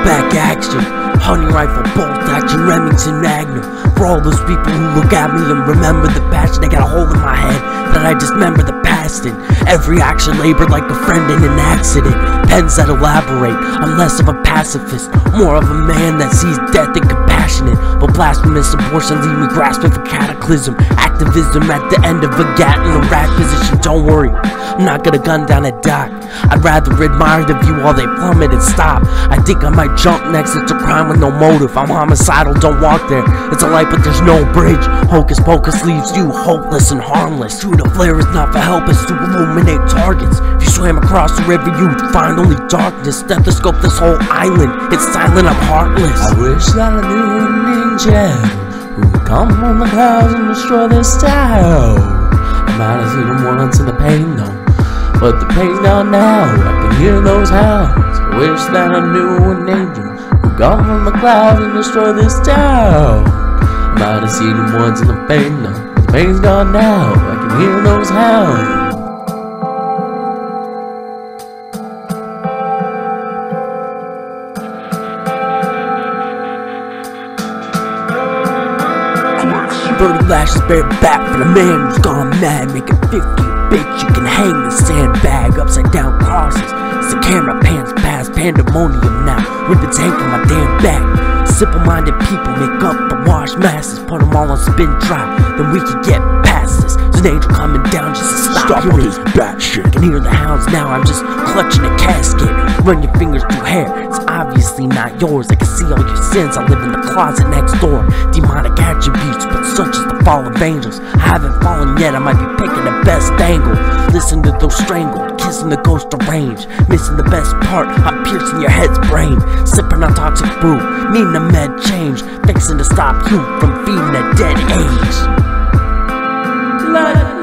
back action, hunting rifle, bolt action, Remington Magnum. For all those people who look at me and remember the passion, they got a hole in my head that I dismember the past in. Every action labored like a friend in an accident. Pens that elaborate, I'm less of a pacifist, more of a man that sees death and compassionate. But blasphemous abortion leave me grasping for cataclysm. Activism at the end of a gat in a rack position. Don't worry, I'm not gonna gun down a dock. I'd rather admire the view while they plummet and stop. I think I might jump next, it's a crime with no motive. I'm homicidal, don't walk there. It's a light but there's no bridge. Hocus pocus leaves you hopeless and harmless. True, the flare is not for help, it's to illuminate targets. If you swam across the river you'd find only darkness. Stethoscope this whole island, it's silent, I'm heartless. I wish that I knew an angel who would come from the clouds and destroy this town. I might have seen them once in the pain though, but the pain's gone now, I can hear those hounds. I wish that I knew an angel who'd come from the clouds and destroy this town. I might have seen them once in the pain though, but the pain's gone now, I can hear those hounds. Birdie lashes bare back for the man who's gone mad. Make it 50, bitch, you can hang the sandbag. Upside down crosses, as the camera pans past pandemonium now. Ribbons hang from my damn back. Simple-minded people make up the wash masses, put them all on spin dry, then we can get past this. There's an angel coming down just to stop all this bat shit. I can hear the hounds now, I'm just clutching a casket. Run your fingers through hair, it's obviously not yours. I can see all your sins, I live in the closet next door. Demonic attributes, but such is the fall of angels. I haven't fallen yet, I might be picking the best angle. Listen to those strangled, kissing the ghost of range. Missing the best part, I'm piercing your head's brain. Sipping on toxic brew, needing a med change. Fixing to stop you from feeding a dead age.